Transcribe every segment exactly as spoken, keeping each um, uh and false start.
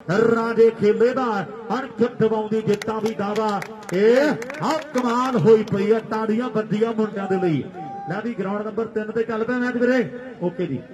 राजे खेले का अणख दबाउंदी जित्तां भी दावा ये हाँ कमाल होई पई है। ताड़ियां बंदियां मुंडियां दे लई। लै भी ग्राउंड नंबर तीन ते चल पिया मैच वीरे। ओके जी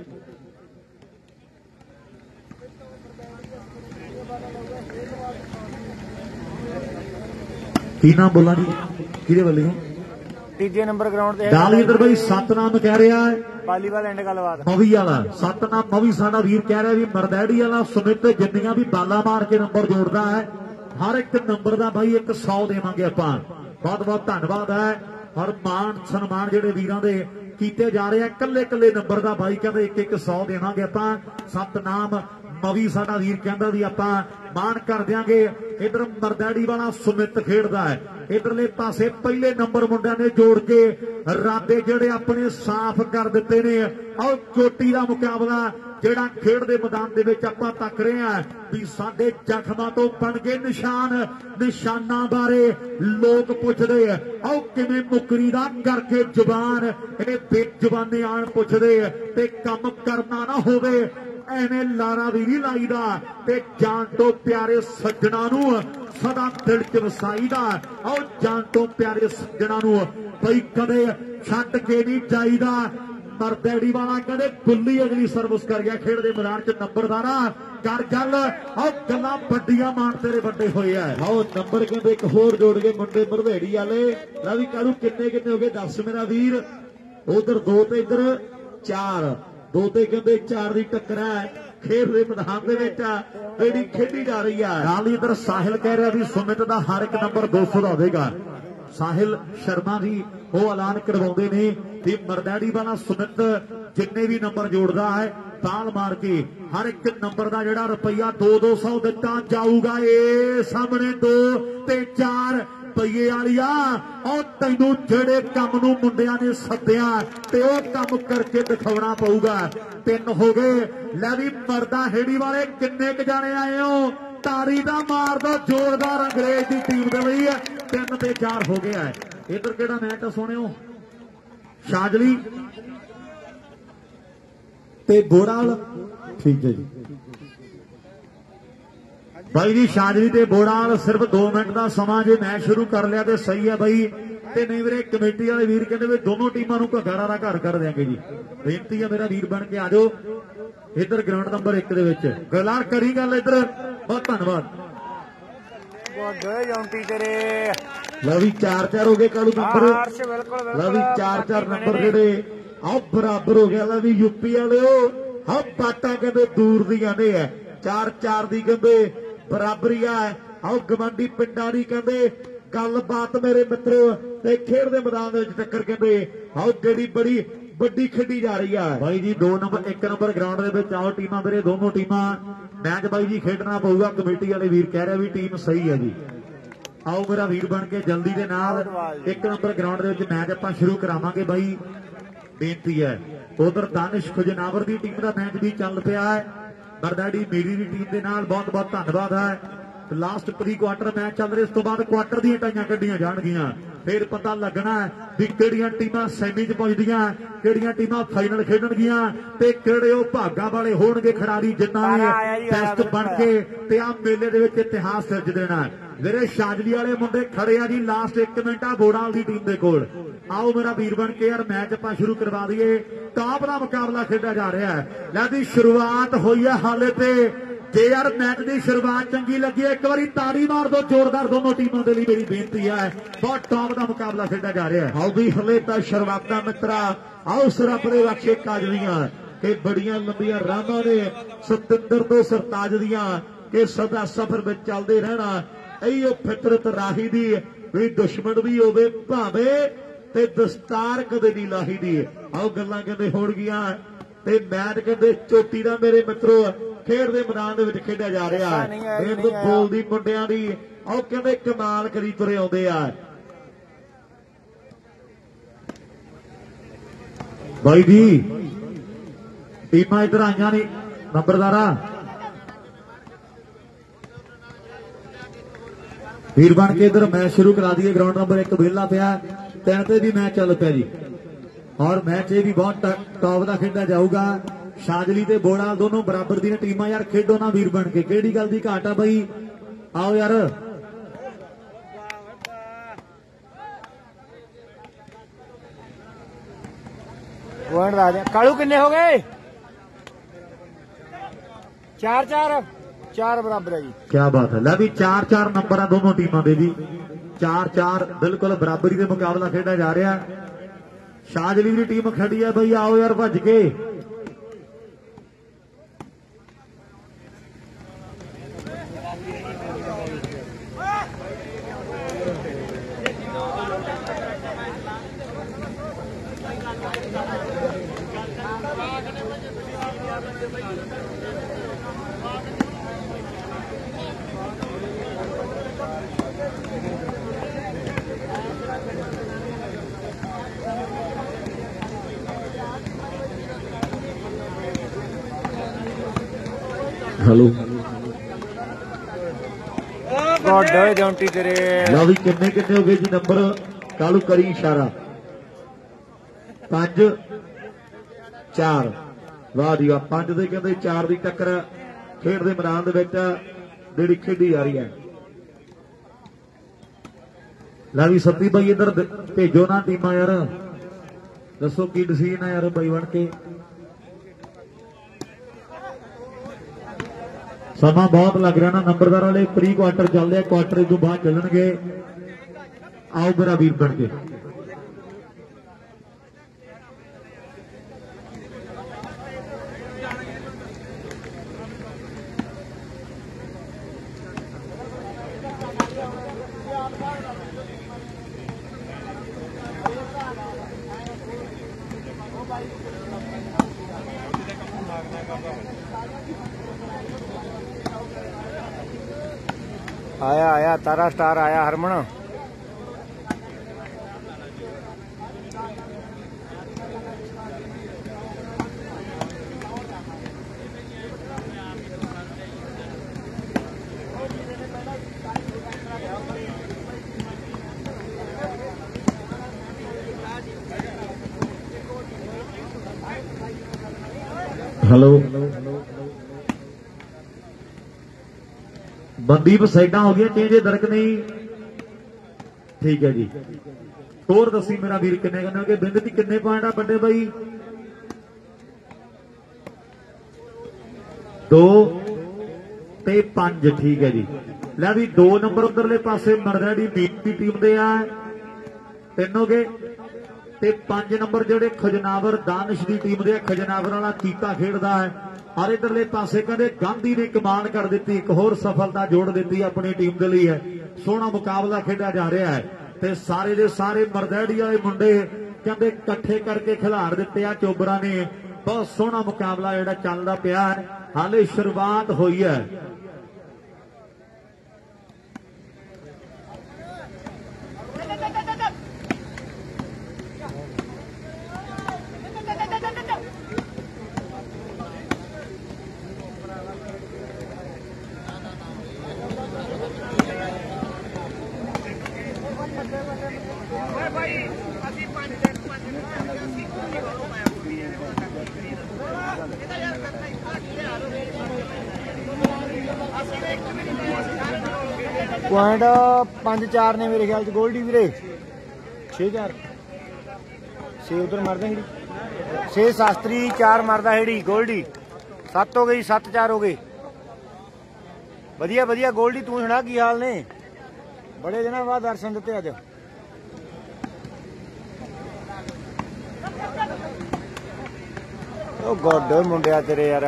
की नाम बोला जी किहदे वाली हो तीजे नंबर ग्राउंड ते डाल इधर भाई सतनाम कह रहा है वालीबाल एंड गलबात मवी वाला सतनाम मवी साडा वीर कह रहा भी मरदैड़ी वाला सुमित जिन्नियां भी बाला मार के नंबर जोड़ता है हर एक नंबर का भाई एक सौ देवांगे आपां। बहुत बहुत धन्यवाद है और मान सन्मान जिहड़े वीरां दे कीते जा रहे हैं कल्ले कल्ले नंबर का भाई कहते एक एक सौ देवांगे आपां। सतनाम मवी साडा वीर कहंदा भी आपां मान कर देंगे। इधर मरदैड़ी वाला सुमित खेड़दा है इधरले पासे पहले नंबर मुंडिया ने जोड़ के राबे जेड़े अपने साफ कर दिते ने और चोटी का मुकाबला जेड़ा खेड दे मैदान दे विच आपां तक रहे हैं भी साडे जख्मां तो बन गए निशान। निशाना बारे लोग पुछदे आओ किवें मुकरी दा करके जुबान ये बेजुबाने आण पुछदे ते कम करना ना होवे एवें लारा भी नहीं लाईदा ते जान तो प्यारे सज्जणा नूं सदा दिल च वसाईदा। आओ जान तो प्यारे सज्जणा नूं बई कदे छड्ड के नहीं जाईदा। मरदैड़ी वाला कदे गुल्ली अगली सर्विस कर गया खेड दे मैदान च नंबरदारा कर गल आओ गल्लां बड्डियां मान तेरे बड्डे होए है। आओ नंबर कहंदे एक होर जोड़ के मुंडे मरदैड़ी वाले रवि करू किन्ने किन्ने हो गए दस मेरा वीर। उधर दो ते इधर चार दो ते कहते चार की टक्कर है खेल के मैदान के खेडी जा रही है। नाल इधर साहिल कह रहा भी सुमित का हर एक नंबर दो सौ का होगा। साहिल शर्मा जी वो ऐलान करवाते ने कि मरदैड़ी वाला सुमित जिन्ने भी नंबर जोड़ता है ताल मार के हर एक नंबर का जोड़ा रुपया दो दो सौ दिता जाऊगा। ये सामने दो ते चार पईए वालिया और तैनू जेड़े काम नूं मुंडियां ने सद्दिया ते ओह काम करके दिखाउणा पऊगा। तीन हो गए लै भी मरदा हेड़ी वाले किन्ने क जाने आए हो तारी दा मार दो जोरदार अंग्रेज की टीम दे लई तीन ते चार हो गया है। इधर केड़ा मैच सुनियो शाजली ते बोड़ाल ठीक है जी भाई जी शाजली ते बोड़ाल सिर्फ दो मिनट का समा जे मैच शुरू कर लिया तो सही है भाई ते नहीं वीरे कमेटी वाले वीर कहते भी दोनों टीमों को घरा का घर कर देंगे जी। बेनती है मेरा वीर बन के आ जाओ इधर ग्राउंड नंबर एक दे विच गलार करी गल इधर बहुत धन्यवाद। लवी चार चार हो गए कल नंबर लवी चार चार नंबर जेडे आओ बराबर हो गया लवी यूपी वाले हाँ बाटा कहते दूर दियां ने है चार चार दी कहते बराबरी है। आओ गवांडी पिंडा दी कहते गलबात मेरे मित्रों ते खेड दे मैदान में टक्कर कहते आओ जेडी बड़ी बड़ी खेडी जा रही है भाई जी। दो नंबर एक नंबर ग्राउंड दे विच आओ टीमां मेरे दोनों टीमां मैच भाई जी खेडना पऊगा। कमेटी वाले वीर कह रहे भी टीम सही है जी। आओ मेरा वीर बन के जल्दी दे नाल एक नंबर ग्राउंड दे विच मैच आपां शुरू करावांगे भाई। बेनती है उधर दानिश खुजनावर की टीम का मैच भी चल पिया है मरदैड़ी मेरी की टीम के नाल बहुत बहुत धन्यवाद है। लास्ट प्री क्वार्टर मैच चल रहे इस तो बाद क्वार्टर दी टाइयां कड्डियां जाणगियां फिर पता लगना है भी किहड़ियां टीमां सैमी च पहुंचदियां किहड़ियां टीमां फाइनल खेडणगियां ते किहड़े ओ भागां वाले होणगे खिडारी जिन्हां ने टेस्ट बन के ते आ मेले दे विच इतिहास सिरज देना। मेरे शाजली वाले मुंडे खड़े आ जी लास्ट एक मिनट आ बोड़ाल दी टीम दे कोल। आओ मेरा वीर बन के यार मैच आपां शुरू करवा दईए टॉप दा मुकाबला खेडा जा रहा है। लै दी शुरुआत होई है हाले ते जे यार मैच की शुरुआत चंगी लगी एक बार ताड़ी मार दो जोरदार दोनों टीमों के लिए मेरी बेनती है। बहुत टॉप का मुकाबला खेडा जा रहा है। आओ भी हले तो शुरुआत मित्रा आओ सिर्फ अपने रक्षे काज दियां कि बड़िया लंबिया राहां ने सतिंदर तो सरताज दियां कि सदा सफर में चलते रहना इहो फितरत राही दी भी दुश्मन भी होवे भावे ते दस्तार कदे नहीं लाही दी। आओ गल्लां कहंदे होणगियां ते मैच कहंदे चोटी दा मेरे मित्रों खेड दे मैदान दे विच खेडिया जा रहा है। बोल दी मुंडियां दी आओ कहंदे कमाल करी तुरे आउंदे आ भाई जी। टीमां इधर आईयां ने नंबरदारा वीर बन के इधर मैच शुरू करा दिए। ग्राउंड नंबर एक वेला पिया तीन ते भी मैच चल पिया जी और मैच ये भी बहुत टॉप का खेडा जाऊगा। शाजली ते बोड़ा दोनों बराबर दी ने टीमां यार खेडो ना वीर बन के केड़ी गल दी घाट आ बई आओ यार पॉइंट ला दे कालू किन्ने हो गए चार चार चार बराबर है जी क्या बात है लै भी चार चार नंबर आ दोनों टीमां दे भी चार चार बिल्कुल बराबरी दे मुकाबला खेडा जा रहा है शाजली की टीम खड़ी है बई आओ यार भज के हेलो गॉड जॉन्टी तेरे लो भी किन्ने किन्ने हो गए जी नंबर कालू करी इशारा पांच चार वाह जी वाह पांच दे कहते चार की टक्कर खेड दे मैदान दे विच जिहड़ी खेडी जा रही है ला भी सती भाई इधर भेजो ना टीमां यार दसो की डिसीजन है यार भाई बन के समा बहुत लग रहा ना नंबरदार वाले प्री क्वार्टर चल रहे क्वार्टर तो बाद चलणगे आओ मेरा वीर बन के आया आया तारा स्टार आया हरमन हेलो मनदीप साइडा हो गया चेंज दरक नहीं ठीक है जी स्कोर दसी मेरा वीर किन्ने करने के बिंद की किन्ने पॉइंट आ बड़े भाई दो ते पांच ठीक है जी लै भी दो नंबर उधरले पासे मरदैडी मीट की टीम दे आ तीन हो गए ते पांच नंबर जेडे खजनावर दानिश की टीम दे खजनावर वाला कीता खेडदा है और इधरले पासे कहते गांधी ने कमान कर दी एक होर सफलता जोड़ दी अपनी टीम के लिए है सोहना मुकाबला खेड़ा जा रहा है ते सारे दे सारे मरदैडी वाले मुंडे कहते कट्ठे करके खिलाड़ दिते आ चोबरा ने बहुत सोहना मुकाबला जिहड़ा चलदा पिया है हाले शुरुआत हुई है पॉइंट पांच चार ने मेरे ख्याल गोल्डी वीरे छे चार छे उधर मारदा हेड़ी छे शास्त्री चार मारदा हेड़ी गोल्डी सत्त हो गई सत्त चार हो गए वधिया वधिया गोल्डी तू सुना की हाल ने बड़े दिनों बाद दर्शन दिते अज ओ गॉड मुंडिया तेरे यार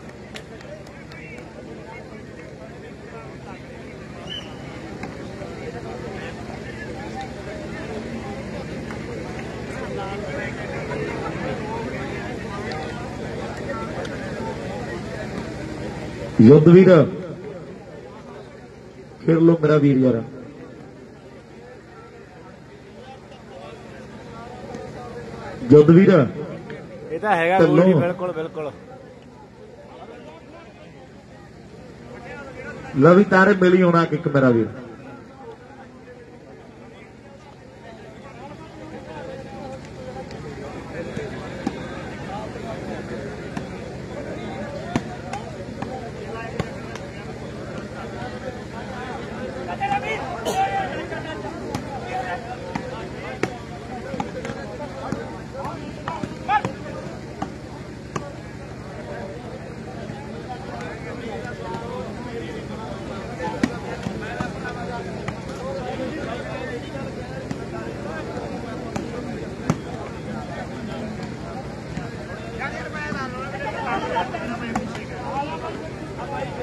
युद्धवीर खेल लो मेरा वीर यार युद्धवीर ये तो है बिल्कुल बिल्कुल लवी तारे मिली होना किक मेरा वीर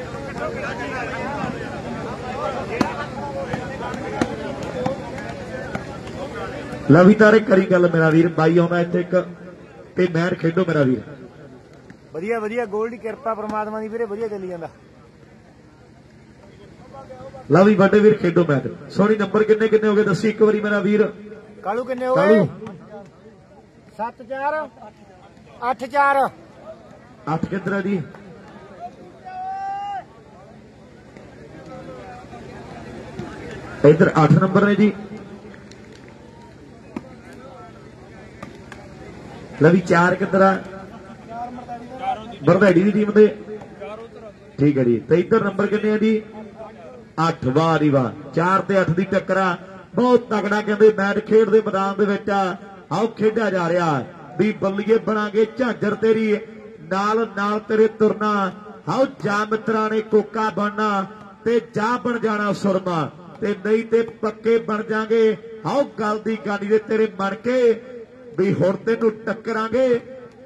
ਲਵੀ ਤਾਰੇ ਕਰੀ ਗੱਲ ਮੇਰਾ ਵੀਰ, ਬਾਈ ਆਉਂਦਾ ਇੱਥੇ ਇੱਕ ਤੇ ਮਹਿਰ ਖੇਡੋ ਮੇਰਾ ਵੀਰ। ਵਧੀਆ ਵਧੀਆ ਗੋਲ ਦੀ ਕਿਰਪਾ ਪ੍ਰਮਾਤਮਾ ਦੀ ਵੀਰੇ, ਵਧੀਆ ਚੱਲੀ ਜਾਂਦਾ। ਲਵੀ ਵੱਡੇ ਵੀਰ ਖੇਡੋ ਮੈਚ। ਸੋਨੀ ਨੰਬਰ ਕਿੰਨੇ ਕਿੰਨੇ ਹੋ ਗਏ ਦੱਸੀ ਇੱਕ ਵਾਰੀ ਮੇਰਾ ਵੀਰ। ਕਾਲੂ ਕਿੰਨੇ ਹੋ ਗਏ? ਸੱਤ ਚਾਰ ਅੱਠ ਚਾਰ ਅੱਠ ਕਿੱਧਰ ਹੈ ਜੀ? ਇੱਧਰ ਅੱਠ ਨੰਬਰ ਨੇ ਜੀ। ਲਵੀ ਚਾਰ ਕਿੱਧਰ ਆ? ਬਰਦੜੀ ਦੀ ਟੀਮ ਦੇ, ਠੀਕ ਹੈ ਜੀ। ਤੇ ਇੱਧਰ ਨੰਬਰ ਕਿੰਨੇ ਆ ਜੀ? ਅੱਠ। ਵਾਹ ਜੀ ਵਾਹ, ਚਾਰ ਤੇ ਅੱਠ ਦੀ ਟੱਕਰਾ ਬਹੁਤ ਤਗੜਾ ਕਹਿੰਦੇ ਮੈਚ ਖੇਡ ਦੇ ਮੈਦਾਨ ਦੇ ਵਿੱਚ ਆਓ ਖੇਡਿਆ ਜਾ ਰਿਹਾ ਵੀ ਬੱਲੀਏ ਬਣਾਂਗੇ ਝਾਂਜਰ ਤੇਰੀ ਨਾਲ ਨਾਲ ਤੇਰੇ ਤੁਰਨਾ। ਆਓ ਜਾ ਮਿੱਤਰਾਂ ਨੇ ਕੋਕਾ ਬਣਨਾ ਤੇ ਜਾ ਬਣ ਜਾਣਾ ਸੁਰਮਾ, ਤੇ ਨਹੀਂ ਤੇ ਪੱਕੇ ਬਣ ਜਾਾਂਗੇ। ਆਓ ਗੱਲ ਦੀ ਗਾੜੀ ਦੇ ਤੇਰੇ ਬਣ ਕੇ ਵੀ ਹੁਣ ਤੈਨੂੰ ਟੱਕਰਾਂਗੇ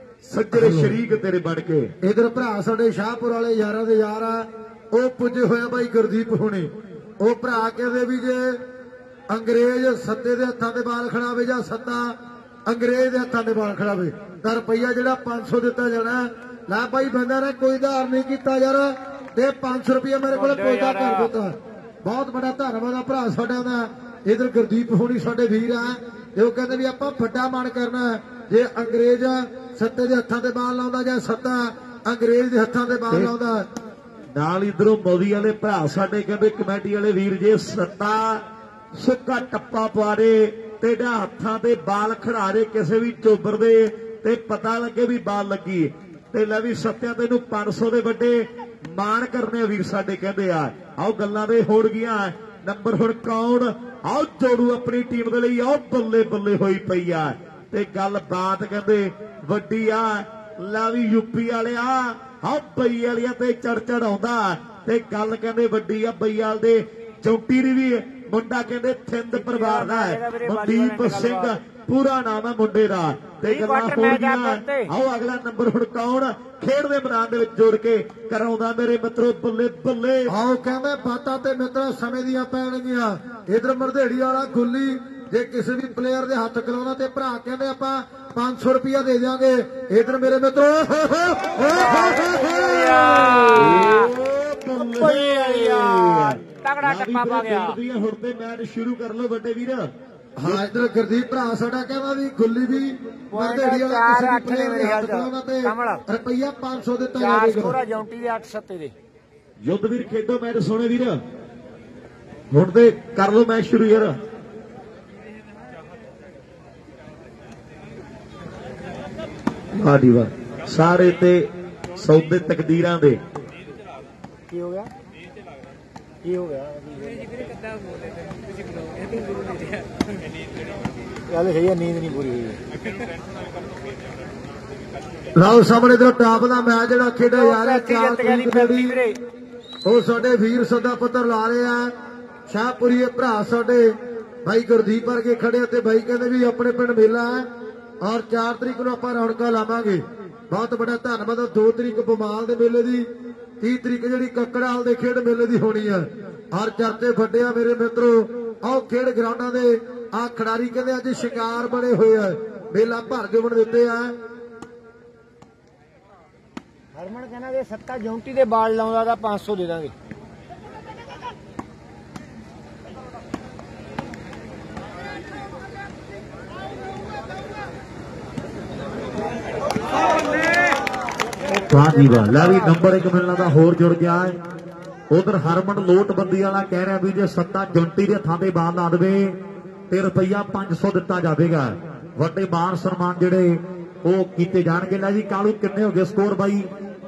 ਸੱਜਰੇ ਸ਼ਰੀਕ ਤੇਰੇ ਬਣ ਕੇ। ਇਧਰ ਭਰਾ ਸਾਡੇ ਸ਼ਾਹਪੁਰ ਵਾਲੇ ਯਾਰਾਂ ਦੇ ਯਾਰ ਆ, ਉਹ ਪੁੱਜੇ ਹੋਇਆ ਬਾਈ ਗੁਰਦੀਪ ਹੋਣੇ। ਉਹ ਭਰਾ ਕਹਿੰਦੇ ਵੀ ਜੇ ਅੰਗਰੇਜ਼ ਸੱਤੇ ਦੇ ਹੱਥਾਂ ਤੇ ਬਾਲ ਖੜਾਵੇ ਜਾਂ ਸੱਤਾ ਅੰਗਰੇਜ਼ ਦੇ ਹੱਥਾਂ ਤੇ ਬਾਲ ਖੜਾਵੇ ਤਾਂ ਰੁਪਈਆ ਜਿਹੜਾ ਪੰਜ ਸੌ ਦਿੱਤਾ ਜਾਣਾ। ਲੈ ਬਾਈ ਬੰਦਾ ਨੇ ਕੋਈ ਧਾਰ ਨਹੀਂ ਕੀਤਾ ਯਾਰ, ਤੇ ਪੰਜ ਸੌ ਰੁਪਈਆ ਮੇਰੇ ਕੋਲ ਪਹੁੰਚਾ ਕਰ ਦਿੱਤਾ। ਬਹੁਤ ਬੜਾ ਧੰਨਵਾਦ ਆ ਭਰਾ ਸਾਡਾ ਦਾ। ਇਧਰ ਗੁਰਦੀਪ ਹੋਣੀ ਸਾਡੇ ਵੀਰ ਆ, ਤੇ ਉਹ ਕਹਿੰਦੇ ਵੀ ਆਪਾਂ ਵੱਡਾ ਮਨ ਕਰਨਾ ਜੇ ਅੰਗਰੇਜ਼ ਸੱਤੇ ਦੇ ਹੱਥਾਂ ਤੇ ਬਾਲ ਲਾਉਂਦਾ ਜਾਂ ਸੱਤਾ ਅੰਗਰੇਜ਼ ਦੇ ਹੱਥਾਂ ਤੇ ਬਾਲ ਲਾਉਂਦਾ। ਨਾਲ ਇਧਰੋਂ ਮੋਦੀ ਵਾਲੇ ਭਰਾ ਸਾਡੇ ਕਹਿੰਦੇ ਕਮੇਟੀ ਵਾਲੇ ਵੀਰ ਜੇ ਸੱਤਾ ਸੁੱਕਾ ਟੱਪਾ ਪਾਰੇ ਤੇਡਾ ਹੱਥਾਂ ਤੇ ਬਾਲ ਖੜਾਰੇ ਕਿਸੇ ਵੀ ਚੋਬਰ ਦੇ ਤੇ ਪਤਾ ਲੱਗੇ ਵੀ ਬਾਲ ਲੱਗੀ, ਤੇ ਲੈ ਵੀ ਸੱਤਿਆਂ ਤੈਨੂੰ ਪੰਜ ਸੌ ਦੇ ਵੱਡੇ ਮਾਣ ਕਰਨੇ ਵੀਰ ਸਾਡੇ ਕਹਿੰਦੇ ਆ। ਆਓ ਗੱਲਾਂ ਦੇ ਹੋੜ ਗਈਆਂ ਨੰਬਰ ਹੁਣ ਕੌਣ? ਆਓ ਜੋੜੂ ਆਪਣੀ ਟੀਮ ਦੇ ਲਈ। ਆਓ ਬੱਲੇ ਬੱਲੇ ਹੋਈ ਪਈ ਆ ਤੇ ਗੱਲ ਬਾਤ ਕਹਿੰਦੇ ਵੱਡੀ ਆ। ਲਾ ਵੀ ਯੂਪੀ ਵਾਲਿਆ ਆਹ ਬਈ ਵਾਲਿਆਂ ਤੇ ਚੜ ਚੜ ਆਉਂਦਾ ਤੇ ਗੱਲ ਕਹਿੰਦੇ ਵੱਡੀ ਆ। ਬਈਆਲ ਦੇ ਚੌਂਟੀ ਦੀ ਵੀ ਮੁੰਡਾ ਕਹਿੰਦੇ ਥਿੰਦ ਪਰਿਵਾਰ ਦਾ ਹੈ, ਮਨਦੀਪ ਸਿੰਘ ਪੂਰਾ ਨਾਮ ਹੈ ਮੁੰਡੇ ਦਾ, ਤੇ ਗੱਲਾਂ ਹੋ ਗਈਆਂ। ਆਓ ਅਗਲਾ ਨੰਬਰ ਹੁਣ ਕੌਣ ਖੇਡ ਦੇ ਮੈਦਾਨ ਦੇ ਵਿੱਚ ਜੋੜ ਕੇ ਕਰਾਉਂਦਾ ਮੇਰੇ ਮਿੱਤਰੋ ਬੱਲੇ ਬੱਲੇ। ਆਓ ਕਹਿੰਦੇ ਬਾਤਾਂ ਤੇ ਮਿੱਤਰੋ ਸਮੇਂ ਦੀਆਂ ਪੈਣਗੀਆਂ। ਇਧਰ ਮਰਦੇੜੀ ਵਾਲਾ ਗੁੱਲੀ ਜੇ ਕਿਸੇ ਵੀ ਪਲੇਅਰ ਦੇ ਹੱਥ ਕਲਾਉਣਾ ਤੇ ਭਰਾ ਕਹਿੰਦੇ ਆਪਾਂ ਪੰਜ ਸੌ ਰੁਪਇਆ ਦੇ ਦਿਆਂਗੇ। ਇਧਰ ਮੇਰੇ ਮਿੱਤਰੋ ਤਗੜਾ ਟੱਪਾ ਪਾ ਗਿਆ। ਹੁਣ ਤੇ ਮੈਚ ਸ਼ੁਰੂ ਕਰ ਲਓ ਵੱਡੇ ਵੀਰ। ਹਾਂ ਇਧਰ ਗੁਰਦੀਪ ਭਰਾ ਸਾਡਾ ਕਹਿੰਦਾ ਵੀ ਗੁੱਲੀ ਵੀ ਮਰਦੇੜੀ ਵਾਲਾ ਕਿਸੇ ਵੀ ਪਲੇਅਰ ਦੇ ਹੱਥ ਕਲਾਉਣਾ ਤੇ ਰੁਪਈਆ ਪੰਜ ਸੌ ਦਿੱਤਾ ਜਾਵੇਗਾ। ਸਕੋਰਾ ਜੌਂਟੀ ਦੇ ਅੱਠ ਸੱਤੇ ਦੇ। ਯੁੱਧ ਵੀਰ ਖੇਡੋ ਮੈਚ ਸੋਹਣੇ ਵੀਰ, ਹੁਣ ਤੇ ਕਰ ਲਓ ਮੈਚ ਸ਼ੁਰੂ ਯਾਰ। ਵਾਹ ਜੀ ਵਾਹ, ਸਾਰੇ ਤੇ ਸੌਦੇ ਤਕਦੀਰਾਂ ਦੇ। ਕੀ ਹੋ ਗਿਆ? ਕੀ ਹੋ ਗਿਆ? ਗੱਲ ਸਹੀ ਹੈ, ਨੀਂਦ ਨਹੀਂ ਪੂਰੀ ਹੋਈ। ਲਓ ਸਾਹਮਣੇ ਇਧਰ ਟਾਪ ਦਾ ਮੈਚ ਜਿਹੜਾ ਖੇਡਿਆ ਜਾ ਰਿਹਾ ਚਾਰ ਤਰੀਕ ਜਿਹੜੀ ਉਹ ਸਾਡੇ ਵੀਰ ਸਦਾ ਪੱਤਰ ਲਾ ਰਹੇ ਆ ਸ਼ਾਹਪੁਰੀਏ ਭਰਾ ਸਾਡੇ ਬਾਈ ਗੁਰਦੀਪ ਵਰਗੇ ਖੜੇ ਤੇ ਬਾਈ ਕਹਿੰਦੇ ਵੀ ਆਪਣੇ ਪਿੰਡ ਮੇਲਾ ਹੈ ਔਰ ਚਾਰ ਤਰੀਕ ਨੂੰ ਆਪਾਂ ਰੌਣਕਾਂ ਲਾਵਾਂਗੇ। ਬਹੁਤ ਬੜਾ ਧੰਨਵਾਦ। ਦੋ ਤਰੀਕ ਬਮਾਲ ਦੇ ਮੇਲੇ ਦੀ, ਤੀਹ ਤਰੀਕ ਜਿਹੜੀ ਕੱਕੜਾਲ ਦੇ ਖੇਡ ਮੇਲੇ ਦੀ ਹੋਣੀ ਹੈ ਔਰ ਚਰਚੇ ਵੱਡੇ ਆ ਮੇਰੇ ਮਿੱਤਰੋ। ਆਓ ਖੇਡ ਗਰਾਊਂਡਾਂ ਦੇ ਆ ਖਿਡਾਰੀ ਕਹਿੰਦੇ ਅੱਜ ਸ਼ਿਕਾਰ ਬਣੇ ਹੋਏ ਆ, ਮੇਲਾ ਭਰ ਜੁਮਣ ਦਿੱਤੇ ਆ। ਹਰਮਨ ਕਹਿੰਦਾ ਜੇ ਸੱਤਾ ਜੌਂਟੀ ਦੇ ਬਾਲ ਲਾਉਂਦਾ ਤਾਂ ਪੰਜ ਸੌ ਦੇ ਦਾਂਗੇ। ਵਾਹ ਜੀ ਵਾਹ, ਲੈ ਵੀ ਨੰਬਰ ਇੱਕ ਮਿਲਣਾ ਦਾ ਹੋਰ ਜੁੜ ਗਿਆ ਹੈ। ਉਧਰ ਹਰਮਨ ਲੋਟਬੰਦੀ ਵਾਲਾ ਕਹਿ ਰਿਹਾ ਵੀ ਜੇ ਸੱਤਾ ਜੌਂਟੀ ਦੇ ਥਾਂ ਤੇ ਬਾਲ ਲਾ ਦੇਵੇ ਤੇ ਰੁਪਈਆ ਪੰਜ ਸੌ ਦਿੱਤਾ ਜਾਵੇਗਾ। ਵੱਡੇ ਮਾਨ ਸਨਮਾਨ ਜਿਹੜੇ ਉਹ ਕੀਤੇ ਜਾਣਗੇ। ਲੈ ਜੀ ਕਾਲੂ ਕਿੰਨੇ ਹੋ ਗਏ ਸਕੋਰ ਬਾਈ?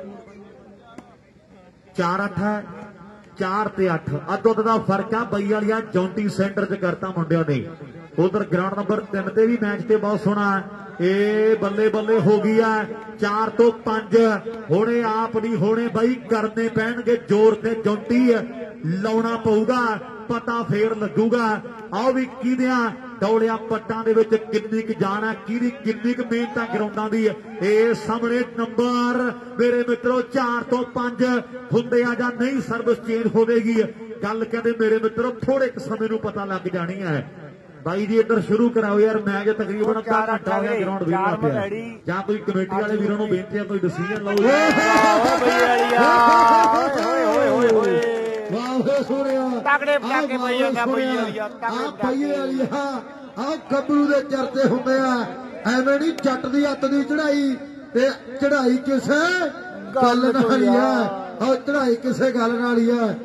ਚਾਰ ਅੱਠ ਹੈ, ਚਾਰ ਤੇ ਅੱਠ ਅੱਧੋ ਦਾ ਫਰਕ ਆ। ਬਈ ਵਾਲੀਆਂ ਜੌਂਟੀ ਸੈਂਟਰ ਚ ਕਰਤਾ ਮੁੰਡਿਆਂ ਨੇ। ਉਧਰ ਗਰਾਊਂਡ ਨੰਬਰ ਤਿੰਨ ਤੇ ਵੀ ਮੈਚ ਤੇ ਬਹੁਤ ਸੋਹਣਾ ਇਹ ਬੱਲੇ ਬੱਲੇ ਹੋ ਗਈ ਆ। ਚਾਰ ਤੋਂ ਪੰਜ ਹੁਣੇ ਆਪ ਨਹੀਂ ਹੋਣੇ ਬਾਈ, ਕਰਨੇ ਪੈਣਗੇ ਜ਼ੋਰ ਤੇ ਜੌਂਟੀ ਲਾਉਣਾ ਪਊਗਾ, ਪਤਾ ਫੇਰ ਲੱਗੂਗਾ। ਆਓ ਵੀ ਕਿਹਦਿਆਂ ਦੌੜਿਆ ਪੱਟਾਂ ਦੇ ਵਿੱਚ ਕਿੰਨੀ ਕੁ ਜਾਣ ਹੈ, ਕਿਹਦੀ ਕਿੰਨੀ ਕੁ ਮਿਹਨਤ ਹੈ ਗਰਾਊਂਡਾਂ ਦੀ। ਇਹ ਸਾਹਮਣੇ ਨੰਬਰ ਮੇਰੇ ਮਿੱਤਰੋ ਚਾਰ ਤੋਂ ਪੰਜ ਹੁੰਦੇ ਆ ਜਾਂ ਨਹੀਂ ਸਰਵਿਸ ਚੇਂਜ ਹੋਵੇਗੀ। ਗੱਲ ਕਹਿੰਦੇ ਮੇਰੇ ਮਿੱਤਰੋ ਥੋੜੇ ਕੁ ਸਮੇਂ ਨੂੰ ਪਤਾ ਲੱਗ ਜਾਣੀ ਹੈ। ਬਾਈ ਜੀ ਇੱਧਰ ਸ਼ੁਰੂ ਕਰਾਓ ਯਾਰ, ਮੈਚ ਤਕਰੀਬਨ ਅੱਧਾ ਘੰਟਾ ਹੋ ਗਿਆ ਗਰਾਊਂਡ ਵੀਰਾਂ ਪਿਆ, ਜਾਂ ਕੋਈ ਕਮੇਟੀ ਵਾਲੇ ਵੀਰਾਂ ਨੂੰ ਬੇਨਤੀ ਹੈ ਕੋਈ ਡਿਸੀਜਨ ਲਓ। ਵਾਹ ਸੋਹਣਿਆ ਤਕੜੇ ਪਟਾਕੇ ਪਈ ਜਾਂਦਾ ਬਈ ਆ ਪਈਏ ਵਾਲੀ ਆ ਆ ਗੱਭਰੂ ਦੇ ਚਰਚੇ ਹੁੰਦੇ ਆ। ਐਵੇਂ ਨਹੀਂ ਜੱਟ ਦੀ ਹੱਥ ਦੀ ਚੜਾਈ ਤੇ ਚੜਾਈ ਕਿਸੇ ਗੱਲ ਨਾਲ ਹੀ ਆ, ਉਹ ਚੜਾਈ ਕਿਸੇ ਗੱਲ ਨਾਲ ਹੀ ਆ।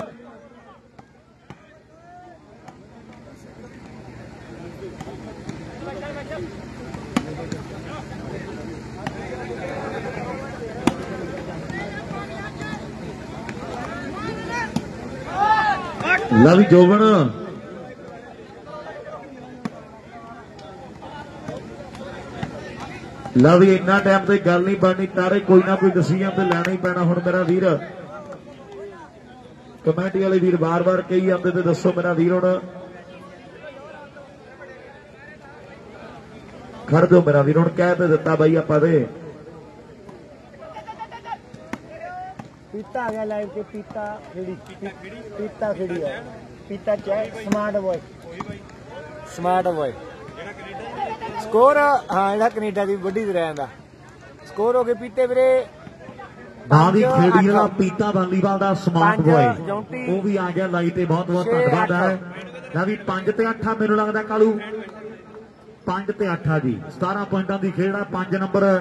ਲੈ ਵੀ ਜੋਬਨ ਲੈ ਵੀ ਇੰਨਾ ਟਾਈਮ ਤੇ ਗੱਲ ਨਹੀਂ ਬਣਨੀ ਤਾਰੇ, ਕੋਈ ਨਾ ਕੋਈ ਡਿਸੀਜਨ ਤੇ ਲੈਣਾ ਹੀ ਪੈਣਾ ਹੁਣ ਮੇਰਾ ਵੀਰ। ਕਮੇਟੀ ਵਾਲੇ ਵੀਰ ਬਾਰ-ਬਾਰ ਕਹੀ ਜਾਂਦੇ ਤੇ ਦੱਸੋ ਮੇਰਾ ਵੀਰ ਹੁਣ ਖੜ ਦਿਓ ਮੇਰਾ ਵੀਰ, ਹੁਣ ਕਹਿ ਤੇ ਦਿੱਤਾ ਬਾਈ ਆਪਾਂ ਦੇ। ਪੀਤਾ ਆ ਗਿਆ ਲਾਈਵ ਤੇ, ਪੀਤਾ ਖੇੜੀ ਪੀਤਾ ਖੇੜੀ ਆ ਪੀਤਾ ਚੈ smart boy smart boy score ਹਾਂ ਜਿਹੜਾ ਕੈਨੇਡਾ ਦੀ ਵੱਡੀ ਦਰਿਆ ਦਾ ਸਕੋਰ ਹੋ ਗਏ ਪੀਤੇ ਵੀਰੇ। ਬਾਹ ਦੀ ਖੇੜੀ ਵਾਲਾ ਪੀਤਾ ਵਾਲੀਬਾਲ ਦਾ ਸਮਾਰਟ ਬॉय ਉਹ ਵੀ ਆ ਗਿਆ ਲਾਈ ਤੇ, ਬਹੁਤ ਬਹੁਤ ਧੰਨਵਾਦ ਹੈ। ਨਾ ਵੀ ਪੰਜ ਤੇ ਅੱਠ ਆ ਮੈਨੂੰ ਲੱਗਦਾ ਕਾਲੂ, ਪੰਜ ਤੇ ਅੱਠ ਆ ਜੀ, ਸਤਾਰਾਂ ਪੁਆਇੰਟਾਂ ਦੀ ਖੇਡ ਆ। ਪੰਜ ਨੰਬਰ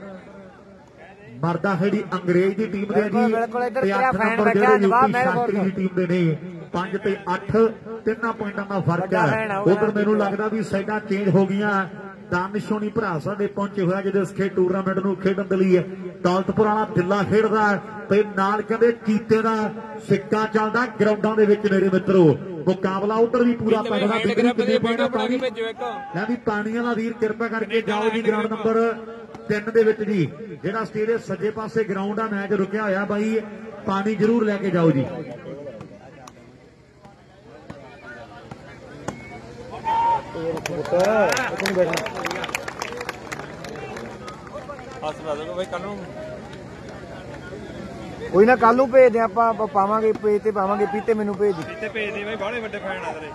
ਮਰਦਾ ਖੇੜੀ ਅੰਗਰੇਜ਼ ਦੀ ਟੀਮ ਦੇ ਜੀ ਤੇ ਅੱਠ ਨੰਬਰ ਜਿਹੜੇ ਯੂਪੀ ਸ਼ਾਸਤਰੀ ਦੀ ਟੀਮ ਦੇ ਨੇ। ਪੰਜ ਤੇ ਅੱਠ ਤਿੰਨਾਂ ਪੁਆਇੰਟਾਂ ਦਾ ਫਰਕ ਹੈ। ਉਧਰ ਮੈਨੂੰ ਲੱਗਦਾ ਵੀ ਸਾਈਡਾਂ ਚੇਂਜ ਹੋ ਗਈਆਂ। ਦਾਨਿਸ਼ੋਨੀ ਭਰਾ ਸਾਡੇ ਪਹੁੰਚੇ ਹੋਇਆ ਜਿਹਦੇ ਇਸ ਖੇਡ ਟੂਰਨਾਮੈਂਟ ਨੂੰ ਖੇਡਣ ਦੇ ਲਈ। ਦੌਲਤਪੁਰ ਵਾਲਾ ਦਿੱਲਾ ਖੇਡਦਾ ਤੇ ਨਾਲ ਕਹਿੰਦੇ ਚੀਤੇ ਦਾ ਸਿੱਕਾ ਚੱਲਦਾ ਗਰਾਊਂਡਾਂ ਦੇ ਵਿੱਚ ਮੇਰੇ ਮਿੱਤਰੋ। ਮੁਕਾਬਲਾ ਉਧਰ ਵੀ ਪੂਰਾ ਤਗੜਾ, ਕਿੰਨੇ ਪੁਆਇੰਟ ਪਾਣੀ ਲੈ ਵੀ ਪਾਣੀ ਵਾਲਾ ਵੀਰ ਕਿਰਪਾ ਕਰਕੇ ਜਾਓ ਜੀ ਗਰਾਊਂਡ ਨੰਬਰ ਤਿੰਨ ਦੇ ਵਿੱਚ ਜੀ, ਜਿਹੜਾ ਸਟੇਡੀਅਮ ਸੱਜੇ ਪਾਸੇ ਗਰਾਊਂਡ ਆ, ਮੈਚ ਰੁਕਿਆ ਹੋਇਆ ਬਾਈ, ਪਾਣੀ ਜ਼ਰੂਰ ਲੈ ਕੇ ਜਾਓ ਜੀ। ਕੋਈ ਨਾ ਕੱਲ ਨੂੰ ਭੇਜ ਦੇ ਆਪਾਂ ਪਾਵਾਂਗੇ ਪੇਜ ਤੇ ਪਾਵਾਂਗੇ। ਪੀਤੇ ਮੈਨੂੰ ਭੇਜ ਪੀਤੇ ਭੇਜ ਦੇ ਬਾਈ, ਬਾਹਲੇ ਵੱਡੇ ਫੈਨ ਆ ਤੇਰੇ।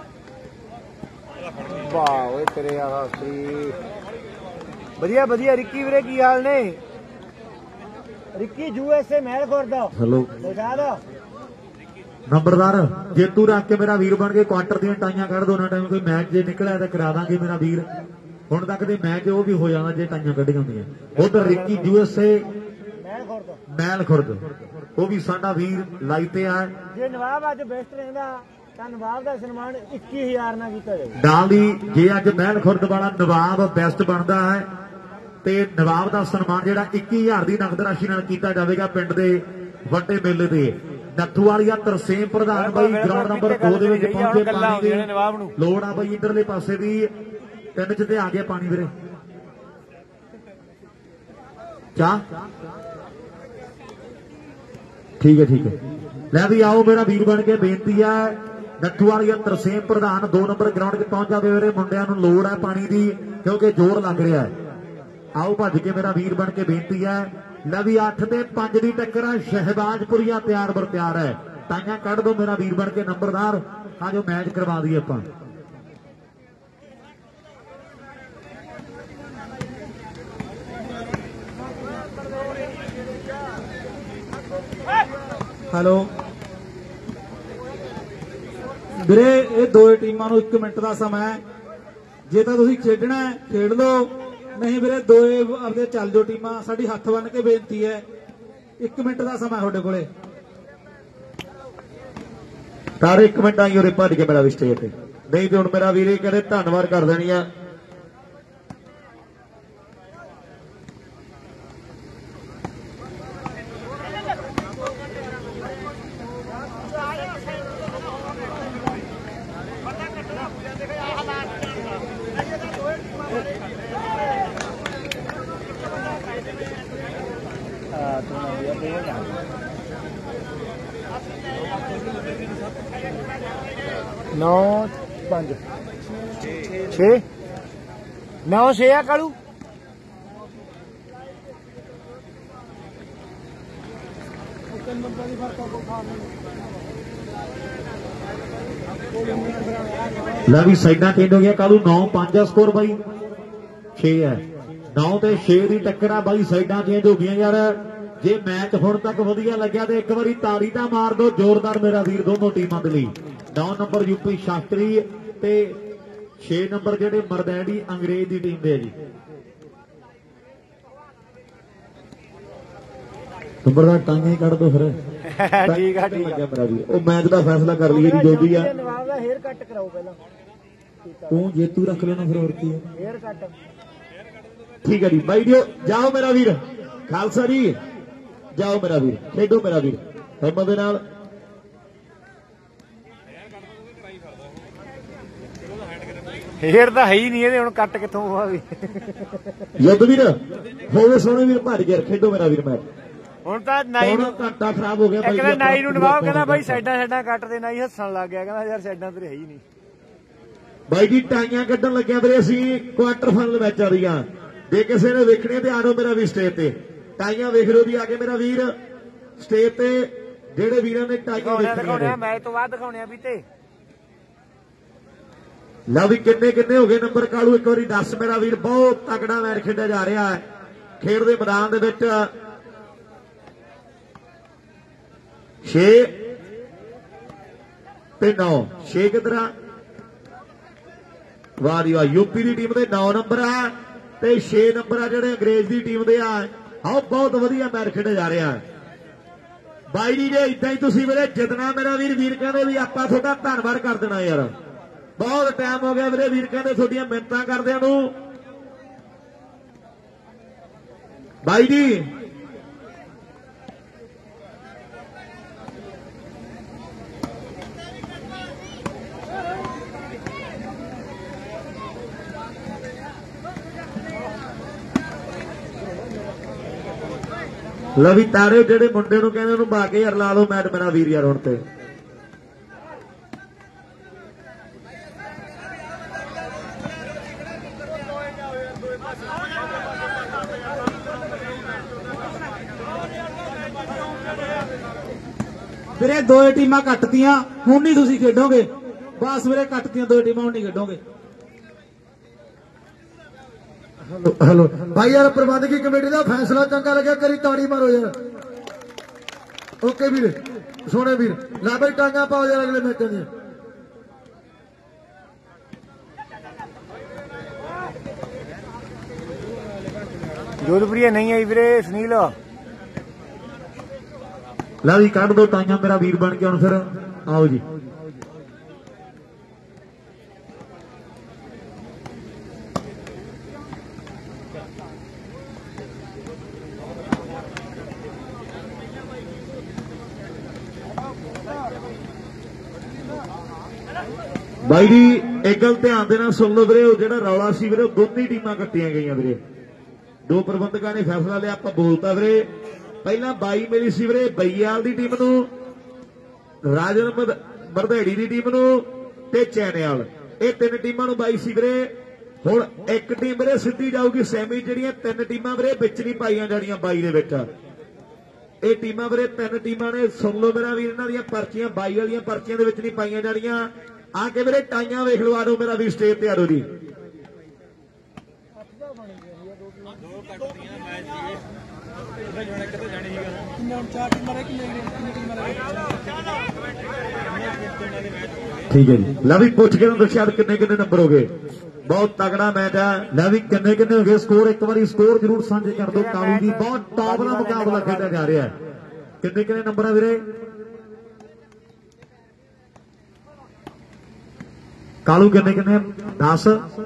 ਵਾਹ ਓਏ ਤੇਰੇ ਆ ਸ੍ਰੀ ਵਧੀਆ ਵਧੀਆ। ਰਿੱਕੀ ਵੀਰੇ ਕੀ ਹਾਲ ਨੇ? ਰਿੱਕੀ ਯੂ ਐਸ ਏ ਮਹਿਲਖੁਰ ਦਾ ਹੈਲੋ ਦਿਖਾ ਦੋ ਨੰਬਰਦਾਰ ਜੇਤੂ ਰੱਖ ਕੇ ਮੇਰਾ ਵੀਰ ਬਣ ਕੇ ਕੁਆਟਰ ਦੀਆਂ ਟਾਈਆਂ ਕੱਢ ਦੋ। ਉਹਨਾਂ ਟਾਈਮ ਕੋਈ ਮੈਚ ਜੇ ਨਿਕਲਿਆ ਤਾਂ ਕਰਾ ਦਾਂਗੇ ਮੇਰਾ ਵੀਰ। ਹੁਣ ਤੱਕ ਦੇ ਮੈਚ ਉਹ ਵੀ ਹੋ ਜਾਣਾ ਜੇ ਟਾਈਆਂ ਕੱਢੀਆਂ ਹੁੰਦੀਆਂ। ਉਧਰ Ricky U S A Mahal Khurd ਉਹ ਵੀ ਸਾਡਾ ਵੀਰ ਲਾਈ ਤੇ ਆ। ਜੇ ਨਵਾਬ ਅੱਜ ਬੈਸਟ ਰਹਿੰਦਾ ਤਾਂ ਨਵਾਬ ਦਾ ਸਨਮਾਨ ਇੱਕੀ ਹਜ਼ਾਰ ਨਾਲ ਕੀਤਾ ਜਾਵੇ। ਨਾਲ ਦੀ ਜੇ ਅੱਜ ਮਹਿਲ ਖੁਰਦ ਵਾਲਾ ਨਵਾਬ ਬੈਸਟ ਬਣਦਾ ਹੈ ਤੇ ਨਵਾਬ ਦਾ ਸਨਮਾਨ ਜਿਹੜਾ ਇੱਕੀ ਹਜ਼ਾਰ ਦੀ ਨਗਦ ਰਾਸ਼ੀ ਨਾਲ ਕੀਤਾ ਜਾਵੇਗਾ ਪਿੰਡ ਦੇ ਵੱਡੇ ਮੇਲੇ ਤੇ। ਨੱਥੂ ਵਾਲੀਆ ਤਰਸੇਮ ਪ੍ਰਧਾਨ ਬਾਈ ਗਰਾਊਂਡ ਨੰਬਰ ਦੋ ਦੇ ਵਿੱਚ ਪਹੁੰਚੇ। ਪਾਣੀ ਦੀ ਲੋੜ ਆ ਬਾਈ ਇਧਰਲੇ ਪਾਸੇ ਦੀ, ਤਿੰਨ ਚ ਤੇ ਆ ਗਿਆ ਪਾਣੀ ਵੀਰੇ। ਚਾਹ ਠੀਕ ਹੈ ਠੀਕ ਹੈ। ਲੈ ਵੀ ਆਓ ਮੇਰਾ ਵੀਰ ਬਣ ਕੇ ਬੇਨਤੀ ਹੈ, ਨੱਥੂ ਵਾਲੀਆ ਤਰਸੇਮ ਪ੍ਰਧਾਨ ਦੋ ਨੰਬਰ ਗਰਾਊਂਡ 'ਚ ਪਹੁੰਚ ਜਾਵੇ। ਮੇਰੇ ਮੁੰਡਿਆਂ ਨੂੰ ਲੋੜ ਹੈ ਪਾਣੀ ਦੀ ਕਿਉਂਕਿ ਜ਼ੋਰ ਲੱਗ ਰਿਹਾ ਹੈ। ਆਓ ਭੱਜ ਕੇ ਮੇਰਾ ਵੀਰ ਬਣ ਕੇ ਬੇਨਤੀ ਹੈ। ਲੈ ਵੀ ਅੱਠ ਤੇ ਪੰਜ ਦੀ ਟੱਕਰ ਹੈ। ਸ਼ਹਿਬਾਜ਼ਪੁਰੀਆ ਤਿਆਰ ਬਰ ਤਿਆਰ ਹੈ। ਟਾਈਆਂ ਕੱਢ ਦੋ ਮੇਰਾ ਵੀਰ ਬਣ ਕੇ ਨੰਬਰਦਾਰ, ਆ ਜੋ ਮੈਚ ਕਰਵਾ ਦਈਏ ਆਪਾਂ। ਹੈਲੋ ਵੀਰੇ, ਇਹ ਦੋਏ ਟੀਮਾਂ ਨੂੰ ਇੱਕ ਮਿੰਟ ਦਾ ਸਮਾਂ ਹੈ। ਜੇ ਤਾਂ ਤੁਸੀਂ ਖੇਡਣਾ ਖੇਡ ਲਓ, ਨਹੀਂ ਵੀਰੇ ਦੋਏ ਆਪਦੇ ਚੱਲ ਜਾਓ ਟੀਮਾਂ। ਸਾਡੀ ਹੱਥ ਬੰਨ ਕੇ ਬੇਨਤੀ ਹੈ, ਇੱਕ ਮਿੰਟ ਦਾ ਸਮਾਂ ਤੁਹਾਡੇ ਕੋਲੇ। ਸਾਰੇ ਇੱਕ ਮਿੰਟ ਆਈ ਉਰੇ ਭੱਜ ਕੇ ਮੇਰਾ ਵੀ ਸਟੇਜ ਤੇ, ਨਹੀਂ ਤੇ ਹੁਣ ਮੇਰਾ ਵੀਰੇ ਕਹਿੰਦੇ ਧੰਨਵਾਦ ਕਰ ਦੇਣੀ ਆ। ਨੌ ਪੰਜ ਛੇ ਨੌ ਛੇ ਆ ਕਾਲੂ ਲੈ ਵੀ ਸਾਈਡਾਂ ਚੇਂਜ ਹੋ ਗਿਆ ਕਾਲੂ ਨੌ ਪੰਜ ਆ ਸਕੋਰ ਬਾਈ ਛੇ ਹੈ ਨੌ ਤੇ ਛੇ ਦੀ ਟੱਕਰ ਆ ਬਾਈ ਸਾਈਡਾਂ ਚੇਂਜ ਹੋ ਗਈਆਂ ਯਾਰ ਜੇ ਮੈਚ ਹੁਣ ਤੱਕ ਵਧੀਆ ਲੱਗਿਆ ਤੇ ਇੱਕ ਵਾਰੀ ਤਾੜੀ ਤਾਂ ਮਾਰ ਦਿਓ ਜ਼ੋਰਦਾਰ ਮੇਰਾ ਵੀਰ ਦੋਨੋਂ ਟੀਮਾਂ ਦੇ ਲਈ ਨੌ ਨੰਬਰ ਯੂਪੀ ਸ਼ਾਸਤਰੀ ਤੇ ਛੇ ਨੰਬਰ ਜਿਹੜੇ ਮਰਦੈੜੀ ਅੰਗਰੇਜ਼ ਦੀ ਟੀਮ ਦੇ ਜੀ ਨੰਬਰ ਦਾ ਟਾਂਗੇ ਕੱਢ ਦੋ ਫਿਰ ਠੀਕ ਆ ਠੀਕ ਆ ਮੇਰਾ ਵੀਰ ਉਹ ਮੈਚ ਦਾ ਫੈਸਲਾ ਕਰ ਲਈਏ ਜੀ ਜੋ ਵੀ ਆ ਨਵਾਬ ਦਾ ਹੇਅਰ ਕੱਟ ਕਰਾਓ ਪਹਿਲਾਂ ਤੂੰ ਜੇਤੂ ਰੱਖ ਲੈਣਾ ਫਿਰ ਹੋਰ ਕੀ ਹੈ ਹੇਅਰ ਕੱਟ ਠੀਕ ਹੈ ਜੀ ਬਾਈ ਜੀ ਜਾਓ ਮੇਰਾ ਵੀਰ ਖਾਲਸਾ ਜੀ ਜਾਓ ਮੇਰਾ ਵੀਰ ਖੇਡੋ ਮੇਰਾ ਵੀਰ ਹਿੰਮਤ ਦੇ ਨਾਲ ਹੇਅਰ ਤਾਂ ਹੈ ਹੀ ਨਹੀਂ ਇਹਦੇ ਹੁਣ ਕੱਟ ਕਿੱਥੋਂ ਹੋਵੇ ਯੁੱਧ ਵੀਰ ਹੋਵੇ ਸੋਹਣੇ ਵੀਰ ਭੱਜ ਗਿਆ ਖੇਡੋ ਮੇਰਾ ਵੀਰ ਮੈਚ ਹੁਣ ਤਾਂ ਨਾਈ ਨੂੰ ਘੰਟਾ ਖਰਾਬ ਹੋ ਗਿਆ ਇੱਕ ਤਾਂ ਨਾਈ ਨੂੰ ਨਵਾਬ ਕਹਿੰਦਾ ਬਾਈ ਸਾਈਡਾਂ ਸਾਈਡਾਂ ਕੱਟ ਦੇ ਨਾਈ ਹੱਸਣ ਲੱਗ ਗਿਆ ਕਹਿੰਦਾ ਯਾਰ ਸਾਈਡਾਂ ਤੇ ਹੈ ਹੀ ਨਹੀਂ ਬਾਈ ਜੀ ਟਾਈਆਂ ਕੱਢਣ ਲੱਗਿਆ ਵੀਰੇ ਅਸੀਂ ਕੁਆਟਰ ਫਾਈਨਲ ਮੈਚਾਂ ਦੀਆਂ ਜੇ ਕਿਸੇ ਨੇ ਵੇਖਣੇ ਤੇ ਆ ਜਾਓ ਮੇਰਾ ਵੀਰ ਸਟੇਜ ਤੇ ਟਾਈਆਂ ਵੇਖ ਲਓ ਜੀ ਆ ਕੇ ਮੇਰਾ ਵੀਰ ਸਟੇਜ ਤੇ ਜਿਹੜੇ ਵੀਰਾਂ ਨੇ ਟਾਈਆਂ ਵੇਖਣੀਆਂ ਮੈਚ ਤੋਂ ਬਾਅਦ ਦਿਖਾਉਣੇ ਆ ਵੀ ਤੇ ਲਓ ਵੀ ਕਿੰਨੇ ਕਿੰਨੇ ਹੋ ਗਏ ਨੰਬਰ ਕਾਲੂ ਇੱਕ ਵਾਰੀ ਦੱਸ ਮੇਰਾ ਵੀਰ ਬਹੁਤ ਤਕੜਾ ਮੈਚ ਖੇਡਿਆ ਜਾ ਰਿਹਾ ਹੈ ਖੇਡ ਦੇ ਮੈਦਾਨ ਦੇ ਵਿੱਚ ਛੇ ਤੇ ਨੌ ਛੇ ਕਿਧਰਾ ਵਾਹ ਦੀ ਵਾਹ ਯੂਪੀ ਦੀ ਟੀਮ ਦੇ ਨੌ ਨੰਬਰ ਆ ਤੇ ਛੇ ਨੰਬਰ ਆ ਜਿਹੜੇ ਅੰਗਰੇਜ਼ ਦੀ ਟੀਮ ਦੇ ਆ ਆਹ ਬਹੁਤ ਵਧੀਆ ਮੈਚ ਖੇਡਿਆ ਜਾ ਰਿਹਾ ਹੈ ਬਾਈ ਜੀ ਜੇ ਇਦਾਂ ਹੀ ਤੁਸੀਂ ਵੀਰੇ ਜਿੱਤਣਾ ਮੇਰਾ ਵੀਰ ਵੀਰ ਕਹਿੰਦੇ ਵੀ ਆਪਾਂ ਤੁਹਾਡਾ ਧੰਨਵਾਦ ਕਰ ਦੇਣਾ ਯਾਰ ਬਹੁਤ ਟਾਈਮ ਹੋ ਗਿਆ ਵੀਰੇ ਵੀਰ ਕਹਿੰਦੇ ਤੁਹਾਡੀਆਂ ਮਿਹਨਤਾਂ ਕਰਦਿਆਂ ਨੂੰ ਬਾਈ ਜੀ ਲਵੀ ਤਾਰੇ ਜਿਹੜੇ ਮੁੰਡੇ ਨੂੰ ਕਹਿੰਦੇ ਉਹਨੂੰ ਬਾ ਕੇ ਯਾਰ ਲਾ ਲਓ ਮੈਚ ਮੇਰਾ ਵੀਰ ਯਾਰ ਹੁਣ ਤੇ ਵੀਰੇ ਦੋਏ ਟੀਮਾਂ ਕੱਟਤੀਆਂ ਹੁਣ ਨਹੀਂ ਤੁਸੀਂ ਖੇਡੋਗੇ ਬਸ ਵੀਰੇ ਕੱਟਤੀਆਂ ਦੋਏ ਟੀਮਾਂ ਹੁਣ ਨਹੀਂ ਖੇਡੋਗੇ ਹੈਲੋ ਹੈਲੋ ਭਾਈ ਯਾਰ ਪ੍ਰਬੰਧਕੀ ਕਮੇਟੀ ਦਾ ਫੈਸਲਾ ਚੰਗਾ ਲੱਗਿਆ ਕਰੀ ਤਾੜੀ ਮਾਰੋ ਯਾਰ ਓਕੇ ਵੀਰ ਸੋਹਣੇ ਵੀਰ ਲੈ ਬਈ ਟਾਂਗਾ ਪਾਓ ਯਾਰ ਅਗਲੇ ਮੈਚਾਂ ਦੀਆਂ ਜੋਧਪੁਰੀਆ ਨਹੀਂ ਆਈ ਵੀਰੇ ਸੁਨੀਲ ਲੈ ਵੀ ਕੱਢ ਦੋ ਟਾਈਆਂ ਮੇਰਾ ਵੀਰ ਬਣ ਕੇ ਹੁਣ ਫਿਰ ਆਓ ਜੀ ਬਾਈ ਜੀ ਇੱਕ ਗੱਲ ਧਿਆਨ ਦੇ ਨਾਲ ਸੁਣ ਲਓ ਵੀਰੇ ਉਹ ਜਿਹੜਾ ਰੌਲਾ ਸੀ ਵੀਰੇ ਦੋਨੇ ਟੀਮਾਂ ਕੱਟੀਆਂ ਗਈਆਂ ਵੀਰੇ ਦੋ ਪ੍ਰਬੰਧਕਾਂ ਨੇ ਫੈਸਲਾ ਲਿਆ ਆਪਾਂ ਬੋਲਤਾ ਵੀਰੇ ਪਹਿਲਾਂ ਬਾਈ ਮਿਲੀ ਸੀ ਵੀਰੇ ਬਈਆਲ ਦੀ ਟੀਮ ਨੂੰ ਰਾਜਨ ਮਰਦੇੜੀ ਦੀ ਟੀਮ ਨੂੰ ਤੇ ਚੈਨਿਆਲ ਇਹ ਤਿੰਨ ਟੀਮਾਂ ਨੂੰ ਬਾਈ ਸੀ ਵੀਰੇ ਹੁਣ ਇੱਕ ਟੀਮ ਵੀਰੇ ਸਿੱਧੀ ਜਾਊਗੀ ਸੈਮੀ ਜਿਹੜੀਆਂ ਤਿੰਨ ਟੀਮਾਂ ਵੀਰੇ ਵਿੱਚ ਨਹੀਂ ਪਾਈਆਂ ਜਾਣੀਆਂ ਬਾਈ ਦੇ ਵਿੱਚ ਇਹ ਟੀਮਾਂ ਵੀਰੇ ਤਿੰਨ ਟੀਮਾਂ ਨੇ ਸੁਣ ਲਓ ਮੇਰਾ ਵੀਰ ਇਹਨਾਂ ਦੀਆਂ ਪਰਚੀਆਂ ਬਾਈ ਵਾਲੀਆਂ ਪਰਚੀਆਂ ਦੇ ਵਿੱਚ ਨਹੀਂ ਪਾਈਆਂ ਜਾਣੀਆਂ ਆ ਕੇ ਵੀਰੇ ਟਾਈਆਂ ਵੇਖ ਲਓ ਆ ਜਾਓ ਮੇਰਾ ਵੀਰ ਸਟੇਜ ਤੇ ਆ ਜਾਓ ਜੀ ਠੀਕ ਹੈ ਜੀ ਲੈ ਵੀ ਪੁੱਛ ਕੇ ਤੁਹਾਨੂੰ ਦੱਸਿਆ ਕਿੰਨੇ ਕਿੰਨੇ ਨੰਬਰ ਹੋ ਗਏ ਬਹੁਤ ਤਗੜਾ ਮੈਚ ਹੈ ਲੈ ਵੀ ਕਿੰਨੇ ਕਿੰਨੇ ਹੋ ਗਏ ਸਕੋਰ ਇੱਕ ਵਾਰੀ ਸਕੋਰ ਜ਼ਰੂਰ ਸਾਂਝੇ ਕਰ ਦਿਓ ਕਾਲੂ ਦੀ ਬਹੁਤ ਟੌਪ ਦਾ ਮੁਕਾਬਲਾ ਖੇਡਿਆ ਜਾ ਰਿਹਾ ਹੈ ਕਿੰਨੇ ਕਿੰਨੇ ਨੰਬਰ ਆ ਵੀਰੇ ਕਾਲੂ ਕਿੰਨੇ ਕਿੰਨੇ ਦਸ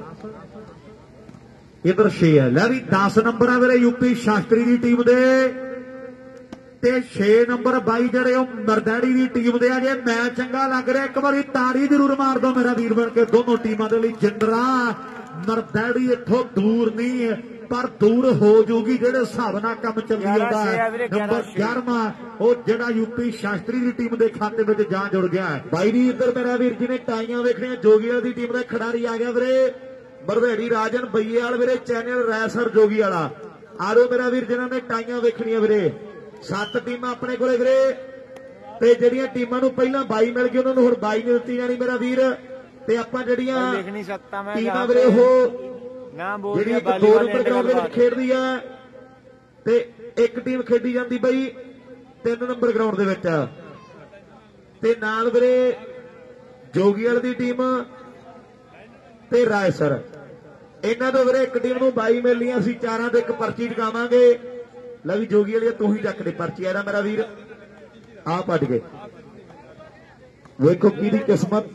ਇਧਰ ਛੇ ਹੈ ਲੈ ਵੀ ਦਸ ਨੰਬਰ ਆ ਵੀਰੇ ਯੂਪੀ ਸ਼ਾਸਤਰੀ ਦੀ ਟੀਮ ਦੇ ਤੇ ਛੇ ਨੰਬਰ ਬਾਈ ਜਿਹੜੇ ਉਹ ਮਰਦੈੜੀ ਦੀ ਟੀਮ ਦੇ ਆ ਜੇ ਮੈਚ ਚੰਗਾ ਲੱਗ ਰਿਹਾ ਇੱਕ ਵਾਰੀ ਤਾੜੀ ਜ਼ਰੂਰ ਮਾਰ ਦੋ ਮੇਰਾ ਵੀਰ ਬਣ ਕੇ ਦੋਨੋਂ ਟੀਮਾਂ ਦੇ ਲਈ ਜਿੰਦਰਾ ਮਰਦੈੜੀ ਇੱਥੋਂ ਦੂਰ ਨਹੀਂ ਪਰ ਦੂਰ ਹੋ ਜੂਗੀ ਜਿਹੜੇ ਹਿਸਾਬ ਨਾਲ ਕੰਮ ਚੱਲੀ ਜਾਂਦਾ ਹੈ ਨੰਬਰ ਗਿਆਰਵਾਂ ਉਹ ਜਿਹੜਾ ਯੂਪੀ ਸ਼ਾਸਤਰੀ ਦੀ ਟੀਮ ਦੇ ਖਾਤੇ ਵਿੱਚ ਜਾ ਜੁੜ ਗਿਆ ਹੈ ਬਾਈ ਦੀ ਇੱਧਰ ਮੇਰਾ ਵੀਰ ਜੀ ਨੇ ਟਾਈਆਂ ਵੇਖਣੀਆਂ ਜੋਗੀਆਂ ਦੀ ਟੀਮ ਦਾ ਖਿਡਾਰੀ ਆ ਗਿਆ ਵੀਰੇ ਮਰਦੇੜੀ ਰਾਜਨ ਬਈਏਵਾਲ ਵੀਰੇ ਚੈਨਲ ਰੈਸਰ ਜੋਗੀ ਵਾਲਾ ਆਰੋ ਮੇਰਾ ਵੀਰ ਜਿਨ੍ਹਾਂ ਨੇ ਟਾਈਆਂ ਵੇਖਣੀਆਂ ਵੀਰੇ ਸੱਤ ਟੀਮਾਂ ਆਪਣੇ ਕੋਲੇ ਵੀਰੇ ਤੇ ਜਿਹੜੀਆਂ ਟੀਮਾਂ ਨੂੰ ਪਹਿਲਾਂ ਬਾਈ ਮਿਲ ਗਈ ਉਹਨਾਂ ਨੂੰ ਹੁਣ ਬਾਈ ਨਹੀਂ ਦਿੱਤੀ ਜਾਣੀ ਮੇਰਾ ਵੀਰ ਤੇ ਆਪਾਂ ਜਿਹੜੀਆਂ ਟੀਮਾਂ ਵੀਰੇ ਉਹ ਜਿਹੜੀ ਇੱਕ ਦੋ ਨੰਬਰ ਗਰਾਊਂਡ ਦੇ ਵਿੱਚ ਖੇਡਦੀ ਆ ਤੇ ਇੱਕ ਟੀਮ ਖੇਡੀ ਜਾਂਦੀ ਬਈ ਤਿੰਨ ਨੰਬਰ ਗਰਾਊਂਡ ਦੇ ਵਿੱਚ ਤੇ ਨਾਲ ਵੀਰੇ ਜੋਗੀਵਾਲ ਦੀ ਟੀਮ ਤੇ ਰਾਏਸਰ ਇਹਨਾਂ ਤੋਂ ਵੀਰੇ ਇੱਕ ਟੀਮ ਨੂੰ ਬਾਈ ਮਿਲਣੀਆਂ ਅਸੀਂ ਚਾਰਾਂ ਤੇ ਇੱਕ ਪਰਚੀ ਟਕਾਵਾਂਗੇ ਲੈ ਵੀ ਜੋਗੀ ਵਾਲੀ ਤੂੰ ਹੀ ਚੱਕ ਦੇ ਪਰਚੀ ਇਹਦਾ ਮੇਰਾ ਵੀਰ ਆ ਪੱਟ ਗਏ ਵੇਖੋ ਕਿਹਦੀ ਕਿਸਮਤ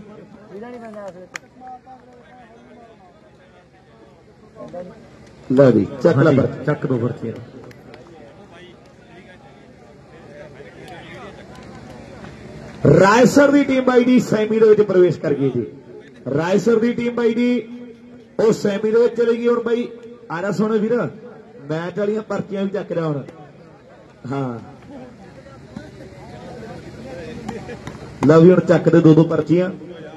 ਲੈ ਵੀ ਚੱਕ ਲੈ ਚੱਕ ਦੋ ਪਰਚੀ ਰਾਏਸਰ ਦੀ ਟੀਮ ਬਾਈ ਦੀ ਸੈਮੀ ਦੇ ਵਿੱਚ ਪ੍ਰਵੇਸ਼ ਕਰ ਗਈ ਜੀ ਰਾਏਸਰ ਦੀ ਟੀਮ ਬਾਈ ਦੀ ਉਹ ਸੈਮੀ ਦੇ ਵਿੱਚ ਚਲੀ ਗਈ ਹੁਣ ਬਾਈ ਆਰਾ ਸੋਹਣੇ ਵੀਰ ਮੈਚ ਵਾਲੀਆਂ ਪਰਚੀਆਂ ਵੀ ਚੱਕ ਰਿਹਾ ਹੁਣ ਹਾਂ ਲਓ ਵੀ ਹੁਣ ਚੱਕ ਦੇ ਦੋ ਦੋ ਪਰਚੀਆਂ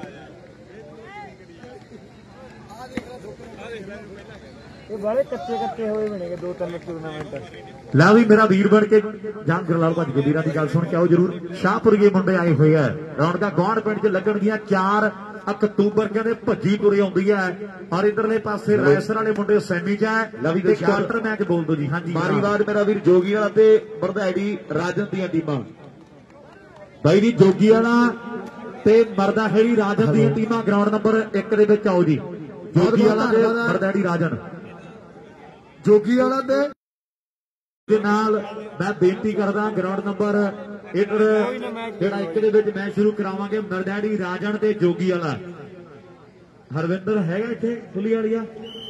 ਇਹ ਬਾਰੇ ਕੱਚੇ ਕੱਚੇ ਹੋਏ ਬਣੇਗੇ ਦੋ ਤਿੰਨ ਟੂਰਨਾਮੈਂਟ ਲਾ ਵੀ ਮੇਰਾ ਵੀਰ ਬਣ ਕੇ ਜਾਨ ਗਰਲਾਲ ਭੱਜ ਕੇ ਵੀਰਾਂ ਦੀ ਗੱਲ ਸੁਣ ਕੇ ਆਓ ਜਰੂਰ ਸ਼ਾਹਪੁਰੀਏ ਮੁੰਡੇ ਆਏ ਹੋਏ ਆ ਰੌਣਕਾਂ ਗੌਂਡ ਪਿੰਡ 'ਚ ਲੱਗਣਗੀਆਂ ਚਾਰ ਅਕਤੂਬਰ ਕਹਿੰਦੇ ਭੱਜੀ ਤੁਰੇ ਆਉਂਦੀ ਹੈ ਔਰ ਇਧਰਲੇ ਪਾਸੇ ਰਾਏਸਰ ਵਾਲੇ ਮੁੰਡੇ ਸੈਮੀ 'ਚ ਹੈ ਲਵੀ ਤੇ ਕੁਆਟਰ ਮੈਚ ਬੋਲ ਦੋ ਜੀ ਹਾਂਜੀ ਮਾਰੀਵਾਦ ਮੇਰਾ ਵੀਰ ਜੋਗੀ ਵਾਲਾ ਤੇ ਮਰਦਾੜੀ ਰਾਜਨ ਦੀਆਂ ਟੀਮਾਂ ਬਾਈ ਜੀ ਜੋਗੀ ਵਾਲਾ ਤੇ ਮਰਦਾਹੇੜੀ ਰਾਜਨ ਦੀਆਂ ਟੀਮਾਂ ਗਰਾਊਂਡ ਨੰਬਰ ਇੱਕ ਦੇ ਵਿੱਚ ਆਓ ਜੀ ਜੋਗੀ ਵਾਲਾ ਤੇ ਮਰਦਾੜੀ ਰਾਜਨ ਜੋਗੀ ਵਾਲਾ ਤੇ ਦੇ ਨਾਲ ਮੈਂ ਬੇਨਤੀ ਕਰਦਾ ਗਰਾਊਂਡ ਨੰਬਰ ਇੱਧਰ ਜਿਹੜਾ ਇੱਕ ਦੇ ਵਿੱਚ ਮੈਚ ਸ਼ੁਰੂ ਕਰਾਵਾਂਗੇ ਮਰਦਾੜੀ ਰਾਜਨ ਤੇ ਜੋਗੀ ਵਾਲਾ ਹਰਵਿੰਦਰ ਹੈਗਾ ਇੱਥੇ ਫੁੱਲੀ ਵਾਲੀਆ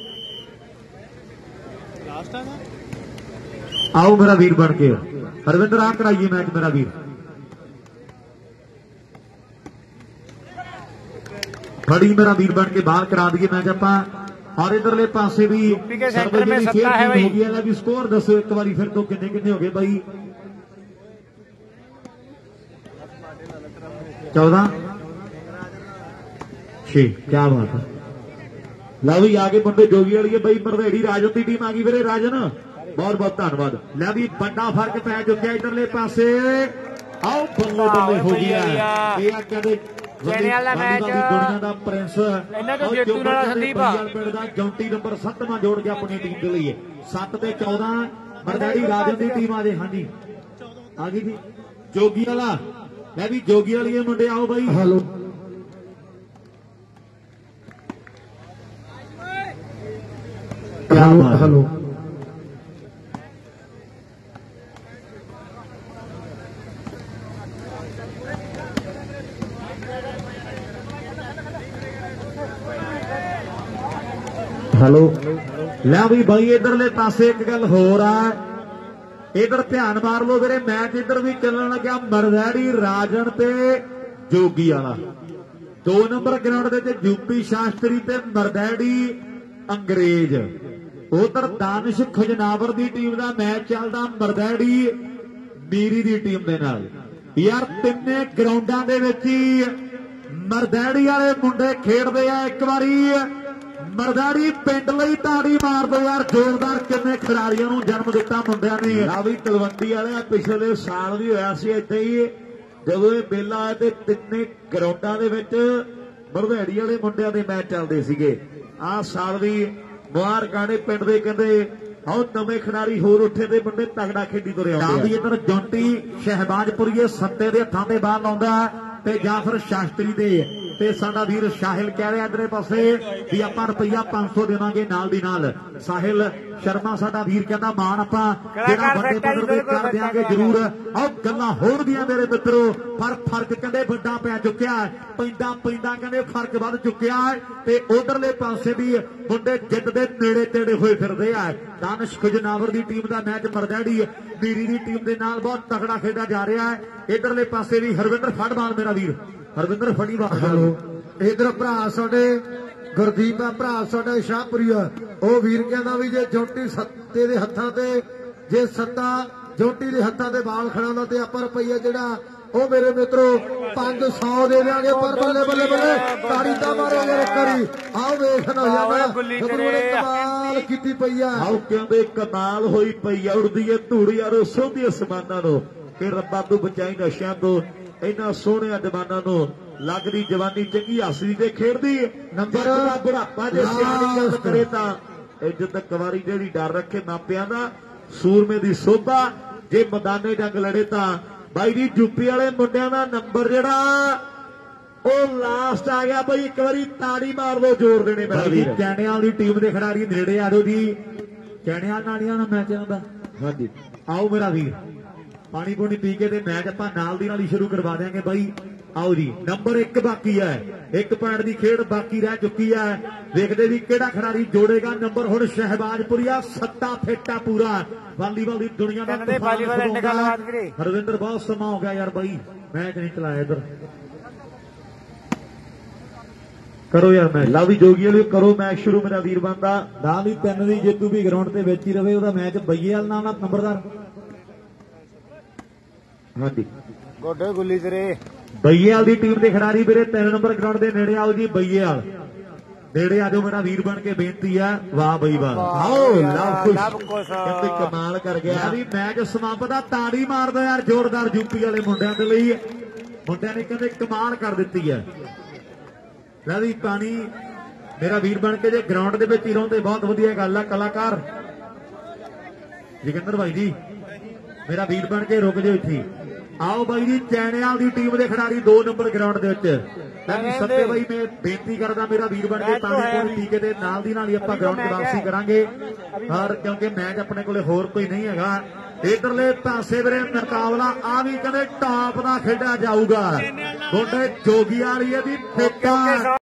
ਆਓ ਮੇਰਾ ਵੀਰ ਬਣ ਕੇ ਹਰਵਿੰਦਰ ਆ ਕਰਾਈਏ ਮੈਚ ਮੇਰਾ ਵੀਰ ਫੜੀ ਮੇਰਾ ਵੀਰ ਬਣ ਕੇ ਬਾਹਰ ਕਰਾ ਦਈਏ ਮੈਚ ਆਪਾਂ और इधरले पासे भी हो गया भी स्कोर दसो एक बार फिर तो किन्ने किन्ने हो गए भाई चौदह छे क्या बात है ला भी आगे बंदे जोगी वाली भाई मरदेड़ी राजन की टीम आ गई फिर राजन बहुत बहुत धन्यवाद ला भी बड़ा फर्क पै चुका इधरले पासे आओ बल्ले बल्ले हो गया ਦੁਨੀਆ ਦਾ ਪ੍ਰਿੰਸ ਜੌਂਟੀ ਨੰਬਰ ਸੱਤਵਾਂ ਜੋੜ ਕੇ ਆਪਣੀ ਟੀਮ ਦੇ ਲਈ ਸੱਤ ਤੇ ਚੌਦਾਂ ਮਰਦਾੜੀ ਰਾਜਨ ਦੀ ਟੀਮ ਆ ਜੇ ਹਾਂਜੀ ਆ ਗਈ ਜੀ ਜੋਗੀ ਵਾਲਾ ਮੈਂ ਵੀ ਜੋਗੀ ਵਾਲੀਏ ਮੁੰਡੇ ਆਓ ਬਾਈ ਹੈਲੋ ਹੈਲੋ हेलो लै भी भाई इधरले पासे एक गल होर आ इधर ध्यान मार लो मेरे मैच इधर भी चलन लग्या मरदैड़ी राजन ते जोगी वाला दो नंबर ग्राउंड दे यूपी शास्त्री ते मरदैड़ी अंग्रेज उधर दानिश खजनावर दी टीम दा मैच चलदा मरदैड़ी मीरी दी टीम दे नाल यार तिन्ने ग्राउंडां दे विच मरदैड़ी वाले मुंडे खेडदे आ एक वारी मरदाड़ी पिंड लई ताड़ी मार दो यार जोरदार किन्ने खिडारियों नूं जन्म दिता मुंडियां ने आ भी तलवंडी वाले पिछले साल भी होया सी इदां ही जदों ये मेला आया ते तिन्ने ग्राउंडां दे विच मरदैड़ी वाले मुंडियां दे मैच चलदे सीगे आ साल भी मुबारकां ने पिंड दे कहंदे आओ नवे खिडारी होर उठे ते मुंडे तगड़ा खेडी तुरे आउंदे आ इधर जौंटी शहबाजपुरीए सत्ते दे हत्थां ते बाल लाउंदा ते जां फिर शास्त्री दे ते साडा वीर साहिल कह रहा इधरे पासे भी आपां रुपया पांच सौ देवांगे नाल दी नाल साहिल शर्मा साडा वीर कहंदा मान आपां जेड़ा वड्डे पद्धर ते कर देंगे जरूर आओ गल्लां होणगीआं मेरे मित्रों पर फर्क कहंदे वड्डा पै चुक्या पैंदा पैंदा कहंदे फर्क वध चुक्या ते उधरले पासे भी मुंडे जिद्द दे नेड़े तेड़े होए फिरदे आ दानिश खजनावर दी टीम दा मैच मरदैड़ी मीरी दी टीम दे नाल बहुत तगड़ा खेडा जा रहा है इधरले पासे भी हरविंदर फड़बाल मेरा वीर हरविंदर फड़ी बात हेलो इधर भरा साडे गुरदीप आ भरा साडा शाहपुरीआ ओ वीर कहंदा भी जे जोटी सत्ते दे हत्थां ते जे सत्ता जोटी दे हत्थां ते बाल खड़ाउंदा ते आपां रुपया जेड़ा ओ मेरे मित्रों ਪੰਜ ਸੌ ਦੇ ਦਿਆਂਗੇ ਪਰ ਬੱਲੇ ਬੱਲੇ ਬੱਲੇ ਤਾੜੀ ਤਾਂ ਮਾਰੋ ਯਾਰ ਇੱਕ ਵਾਰੀ ਆਓ ਵੇਖ ਨਾ ਜਾਣਾ ਗੱਭਰੂ ਨੇ ਕਮਾਲ ਕੀਤੀ ਪਈ ਆ ਆਓ ਕਹਿੰਦੇ ਕਮਾਲ ਹੋਈ ਪਈ ਆ ਉੜਦੀ ਏ ਧੂੜ ਯਾਰੋ ਸੋਧੀ ਅਸਮਾਨਾਂ ਨੂੰ ਕਿ ਰੱਬਾ ਤੂੰ ਬਚਾਈ ਨਸ਼ਿਆਂ ਤੋਂ ਇਹਨਾਂ ਸੋਹਣਿਆਂ ਜਵਾਨਾਂ ਨੂੰ ਲੱਗਦੀ ਜਵਾਨੀ ਚੰਗੀ ਹੱਸਦੀ ਤੇ ਖੇਡਦੀ ਨੰਬਰ ਦਾ ਬੁਢਾਪਾ ਜੇ ਸਿਆਣੀ ਗੱਲ ਕਰੇ ਤਾਂ ਇੱਜ਼ਤ ਕੁਵਾਰੀ ਜਿਹੜੀ ਡਰ ਰੱਖੇ ਮਾਪਿਆਂ ਦਾ ਸੂਰਮੇ ਦੀ ਸੋਭਾ ਜੇ ਮੈਦਾਨੇ ਜੰਗ ਲੜੇ ਤਾਂ ਬਾਈ ਜੀ ਯੂਪੀ ਵਾਲੇ ਮੁੰਡਿਆਂ ਦਾ ਨੰਬਰ ਜਿਹੜਾ ਉਹ ਲਾਸਟ ਆ ਗਿਆ ਬਈ ਇੱਕ ਵਾਰੀ ਤਾੜੀ ਮਾਰ ਦੋ ਜ਼ੋਰ ਦੇਣੇ ਮੇਰਾ ਵੀਰ ਚੈਣਿਆਂ ਦੀ ਟੀਮ ਦੇ ਖਿਡਾਰੀ ਨੇੜੇ ਆ ਜਾਓ ਜੀ ਚੈਣਿਆਂ ਨਾਲੀਆਂ ਦਾ ਮੈਚ ਹੁੰਦਾ ਹਾਂਜੀ ਆਓ ਮੇਰਾ ਵੀਰ ਪਾਣੀ ਪੂਣੀ ਪੀ ਕੇ ਤੇ ਮੈਚ ਆਪਾਂ ਨਾਲ ਦੀ ਨਾਲ ਹੀ ਸ਼ੁਰੂ ਕਰਵਾ ਦਿਆਂਗੇ ਬਾਈ ਆਓ ਜੀ ਨੰਬਰ ਇੱਕ ਬਾਕੀ ਹੈ ਇੱਕ ਪੁਆਇੰਟ ਦੀ ਖੇਡ ਬਾਕੀ ਰਹਿ ਚੁੱਕੀ ਹੈ ਵੇਖਦੇ ਵੀ ਕਿਹੜਾ ਖਿਡਾਰੀ ਜੋੜੇਗਾ ਨੰਬਰ ਹੁਣ ਸ਼ਹਿਬਾਜ਼ਪੁਰੀਆ ਸੱਤਾ ਫੇਟਾ ਪੂਰਾ ਵਾਲੀਬਾਲ ਦੀ ਦੁਨੀਆ ਦਾ ਹਰਵਿੰਦਰ ਬਹੁਤ ਸਮਾਂ ਹੋ ਗਿਆ ਯਾਰ ਬਾਈ ਮੈਚ ਨਹੀਂ ਚਲਾਇਆ ਇਧਰ ਕਰੋ ਯਾਰ ਮੈਚ ਲਾ ਵੀ ਜੋਗੀ ਵਾਲੀ ਕਰੋ ਮੈਚ ਸ਼ੁਰੂ ਮੇਰਾ ਵੀਰ ਬੰਦਾ ਨਾ ਵੀ ਤਿੰਨ ਦੀ ਜੇਤੂ ਵੀ ਗਰਾਊਂਡ ਤੇ ਵਿੱਚ ਹੀ ਰਵੇ ਉਹਦਾ ਮੈਚ ਬਈਏ ਵਾਲ ਨਾਲ ਨੰਬਰਦਾਰ ਹਾਂਜੀ ਗੋਡੇ ਗੁੱਲੀ ਤੇਰੇ ਬਈਏਵਾਲ ਦੀ ਟੀਮ ਦੇ ਖਿਡਾਰੀ ਵੀਰੇ ਤਿੰਨ ਨੰਬਰ ਗਰਾਊਂਡ ਦੇ ਨੇੜੇ ਆਓ ਜੀ ਬਈਏਵਾਲ ਨੇੜੇ ਆ ਜਾਓ ਮੇਰਾ ਵੀਰ ਬਣ ਕੇ ਬੇਨਤੀ ਆ ਵਾਹ ਬਈ ਵਾਹ ਆਓ ਲਵ ਕੁਸ਼ ਕਹਿੰਦੇ ਕਮਾਲ ਕਰ ਗਿਆ ਵੀ ਮੈਚ ਸਮਾਪਤ ਤਾੜੀ ਮਾਰਦਾ ਯਾਰ ਜ਼ੋਰਦਾਰ ਯੂਪੀ ਵਾਲੇ ਮੁੰਡਿਆਂ ਦੇ ਲਈ ਮੁੰਡਿਆਂ ਨੇ ਕਹਿੰਦੇ ਕਮਾਲ ਕਰ ਦਿੱਤੀ ਹੈ ਲੈ ਵੀ ਪਾਣੀ ਮੇਰਾ ਵੀਰ ਬਣ ਕੇ ਜੇ ਗਰਾਊਂਡ ਦੇ ਵਿੱਚ ਹੀ ਰਹੋ ਤੇ ਬਹੁਤ ਵਧੀਆ ਗੱਲ ਆ ਕਲਾਕਾਰ ਜਗਿੰਦਰ ਭਾਈ ਜੀ ਮੇਰਾ ਵੀਰ ਬਣ ਕੇ ਰੁਕ ਜਾਓ ਇੱਥੇ ਆਓ ਬਾਈ ਜੀ ਚੈਣਿਆਂ ਦੀ ਟੀਮ ਦੇ ਖਿਡਾਰੀ ਦੋ ਨੰਬਰ ਗਰਾਊਂਡ ਦੇ ਵਿੱਚ ਮੈਂ ਸੱਤੇ ਬਾਈ ਮੈਂ ਬੇਨਤੀ ਕਰਦਾ ਮੇਰਾ ਵੀਰ ਬਣ ਕੇ ਪਾਣੀ ਪੂਣੀ ਪੀ ਕੇ ਤੇ ਨਾਲ ਦੀ ਨਾਲ ਹੀ ਆਪਾਂ ਗਰਾਊਂਡ 'ਚ ਵਾਪਸੀ ਕਰਾਂਗੇ ਔਰ ਕਿਉਂਕਿ ਮੈਚ ਆਪਣੇ ਕੋਲੇ ਹੋਰ ਕੋਈ ਨਹੀਂ ਹੈਗਾ ਇਧਰਲੇ ਪਾਸੇ ਵੀਰੇ ਮੁਕਾਬਲਾ ਆ ਵੀ ਕਹਿੰਦੇ ਟਾਪ ਦਾ ਖੇਡਿਆ ਜਾਊਗਾ ਤੁਹਾਡੇ ਜੋਗੀ ਵਾਲੀ ਦੀ ਫੇਟਾ